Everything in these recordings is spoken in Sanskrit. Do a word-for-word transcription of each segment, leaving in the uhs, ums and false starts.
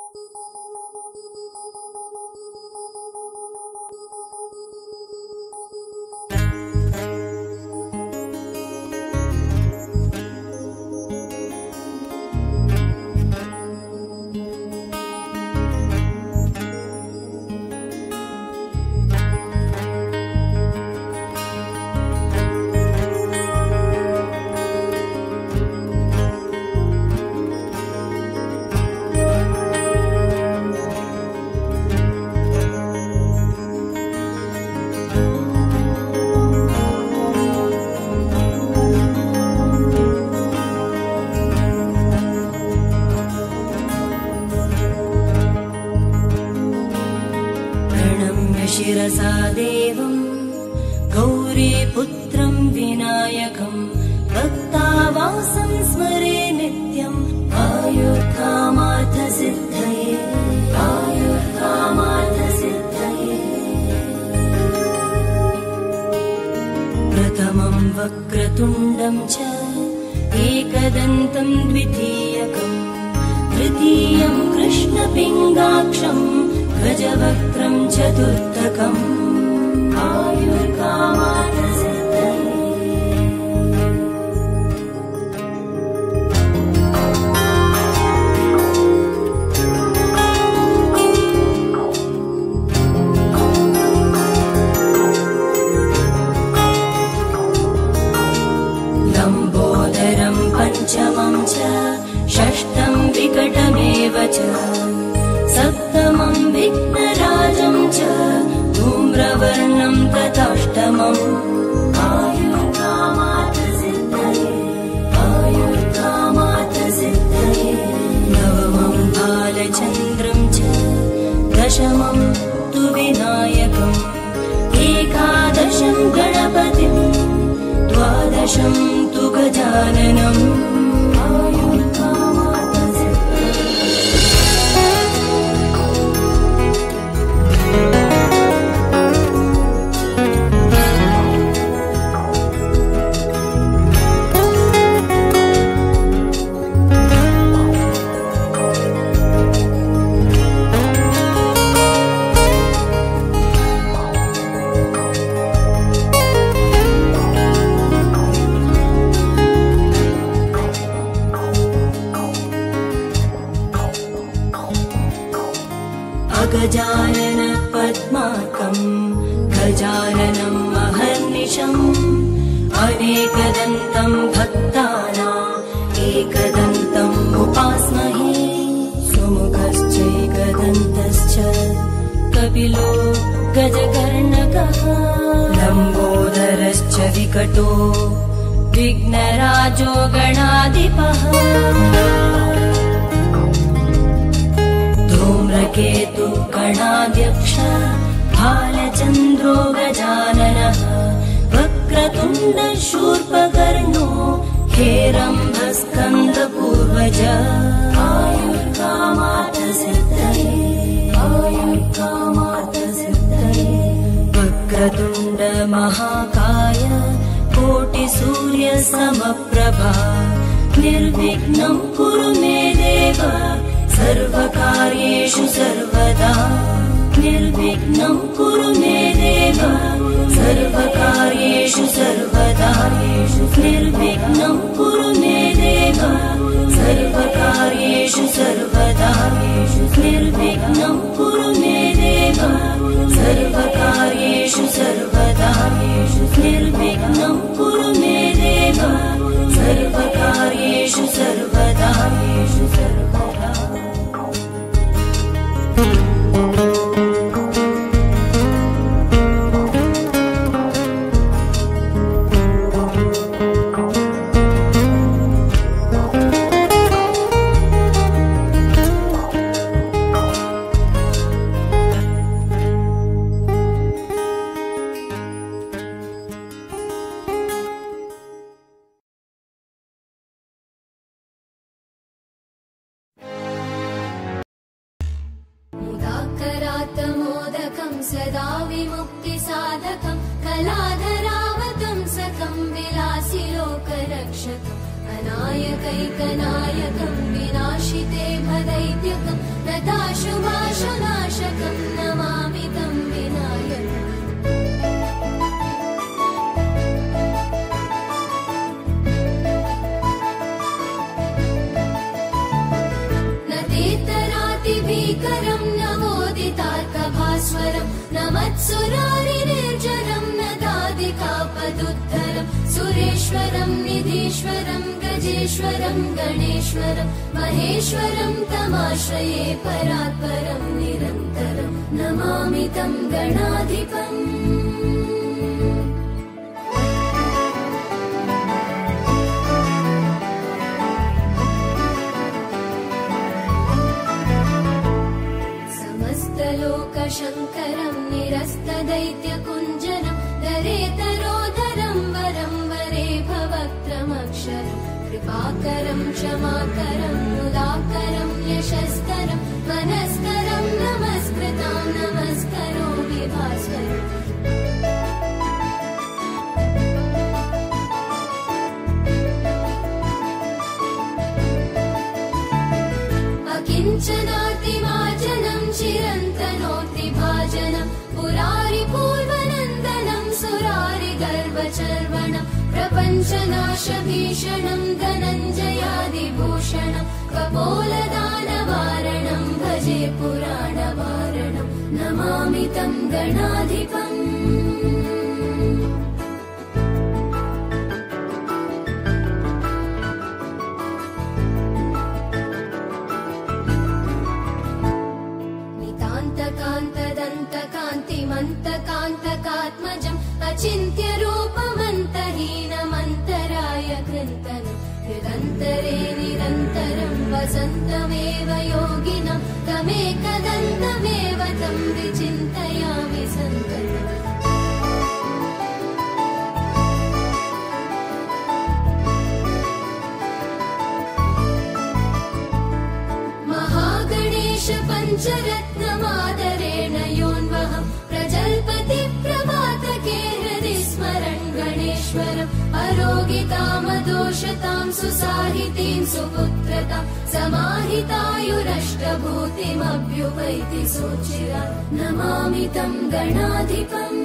शिरसा देवं गौरीपुत्रं विनायकं भक्तावासं स्मरे नित्यम् आयुर्कामार्थसिद्धये आयुर्कामार्थसिद्धये। प्रथमं वक्रतुण्डं च एकदन्तं द्वितीयकं तृतीयं कृष्णपिङ्गाक्षं गजवक्त्रं चतुर्थकम् आयुर्कामार्थसिद्धये। लम्बोदरं पञ्चमं च षष्ठं विकटमेव च सप्तमं विघ्नराजं च धूम्रवर्णं तथाष्टमम् आयुर्कामार्थसिद्धये आयुर्कामार्थसिद्धये। नवमं बालचन्द्रं च दशमं तु विनायकम् एकादशं गणपतिं द्वादशं तु गजाननम् गजानन पद्मार्कं गजाननं महर्निशम् अनेकदन्तं भक्तानाम् एकदन्तम् उपास्महे। सुमुखश्चैकदन्तश्च कपिलो गजकर्णकः लम्बोदरश्च विकटो विघ्नराजो गणाधिपः धूम्रकेतु गणाध्यक्ष भालचन्द्रो गजाननः वक्रतुण्ड शूर्पकर्णो हेरम्बस्कन्दपूर्वज आयुर्कामार्थसिद्धये आयुर्कामार्थसिद्धये। वक्रतुण्ड महाकाय कोटिसूर्यसमप्रभा निर्विघ्नं कुरु मे देव सर्वकार्येषु सर्वदा निर्विघ्नं कुरु मे देव सर्वकार्येषु सर्वदा निर्विघ्नं कुरु मे देव सर्वकार्येषु सर्वदा निर्विघ्नं कुरु मे देव सर्वकार्येषु सर्वदा निर्विघ्नं कुरु मे देव सर्वकार्येषु सर्वदा सर्वदा। सदा विमुक्तिसाधकं कलाधरावतं सकं विलासि लोकरक्षकं अनायकैकनायकं विनाशिते भदैत्यकं नवनीकरं नवोदितार्कभास्वरं नमत्सुरारिनिर्जरं नदादिकापदुद्धरं सुरेश्वरं निधीश्वरं गजेश्वरं गणेश्वरं महेश्वरं तमाश्रये परात्परं निरन्तरं नमामि तं गणाधिपम्। शङ्करं निरस्तदैत्यकुञ्जरं दरेतरोधरं वरं वरे भवक्त्रमक्षरं कृपाकरं क्षमाकरं मुदाकरं यशस्करं मनस्करं नमस्कृतां नमस्करोमि भास्वरम्। अकिञ्चनातिमार्जनं चिरन्तनोऽतिभाजनं पुरारिपूर्वनन्दनं सुरारिगर्वचर्वणं प्रपञ्चनाशभीषणं धनञ्जयादिभूषणं कपोलदानवारणं भजे पुराणवारणं नमामि तं गणाधिपम्। कान्तकान्तिमन्तकान्तकात्मजम् अचिन्त्यरूपमन्तहीनमन्तराय कृन्तनं हृदन्तरे निरन्तरं वसन्तमेव योगिनं तमेकदन्तमेव तं विचिन्तयामि सन्ततम्। महागणेश पञ्चरत्नमादरेण योन्वहं प्रजल्पति प्रभातके हृदि स्मरन् गणेश्वरम् अरोगितामदोषतां सुसाहितीं सुपुत्रतां समाहितायुरष्टभूतिमभ्युपैति सोचिरा नमामि तं गणाधिपम्।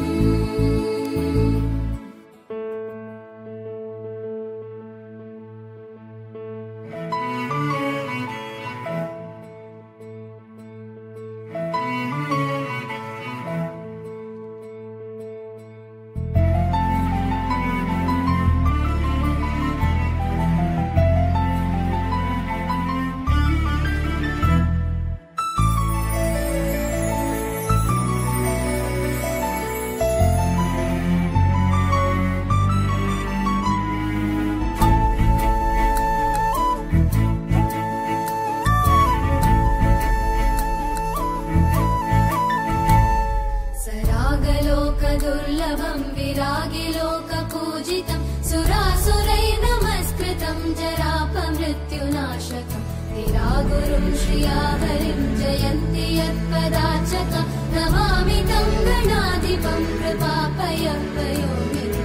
दुर्लभं विरागिलोकपूजितं सुरासुरैः नमस्कृतं जरापमृत्युनाशकं विरागुरुं श्रियाहरिं जयन्ति यत्पदाचकं नमामि तं गणाधिपं कृपापयपयोनिधिम्।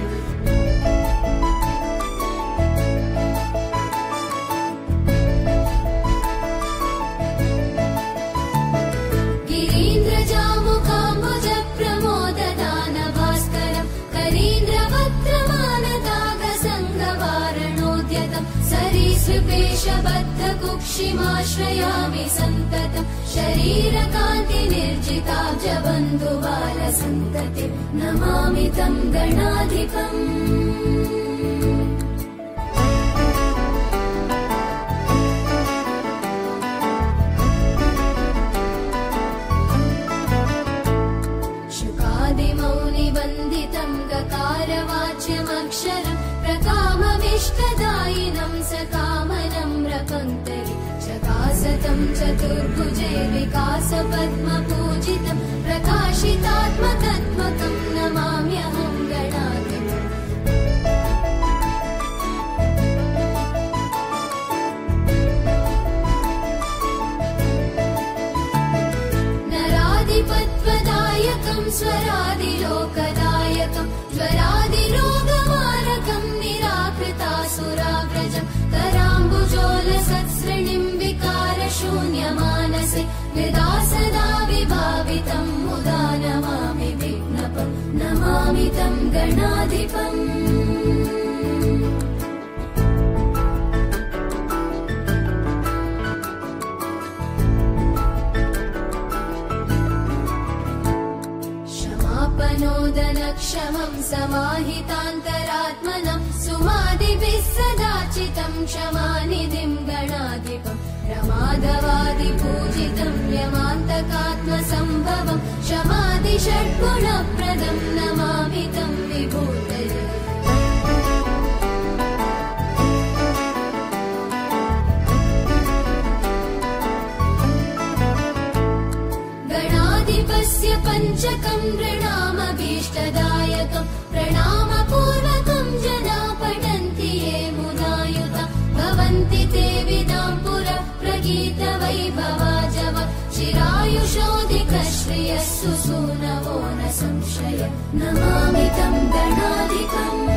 सरीसृपेशबद्धकुक्षिमाश्रयामि सन्ततं शरीरकान्तिनिर्जिताब्जबन्धुबालसन्ततिं नमामि तं गणाधिपम्। शुकादिमौनिवन्दितं गकारवाच्यमक्षरं प्रकामविष्टदायिनं सकामनं रपङ्करि चकासतं चतुर्भुजे विकासपद्मपूजितं प्रकाशितात्मकत्मकं नमाम्यहं गणाधिपम्। नराधिपत्वदायकं स्वरादिलोकदायकं ज्वरादिरोगमारकं निराकृतासुराव्रजं कराम्बुजोलसत्सृणिं विकारशून्यमानसे यदा सदा विभावितं मुदा नमामि विघ्नपं नमामि तं गणाधिपम्। शमं समाहितान्तरात्मनं सुमादिभिः सदाचितं क्षमानिधिं गणाधिपं प्रमादवादिपूजितं यमान्तकात्मसम्भवं क्षमादिषड्गुणप्रदं नमामि तं विभूतये गणाधिपस्य पञ्चकं नृणामभीष्टदायकं प्रणामपूर्वकं जना पठन्ति ये मुदायुता भवन्ति ते विदां पुरः प्रगीतवैभवाजव चिरायुषोऽधिकश्रियः सुसूनवो न संशय नमामि तं गणाधिपम्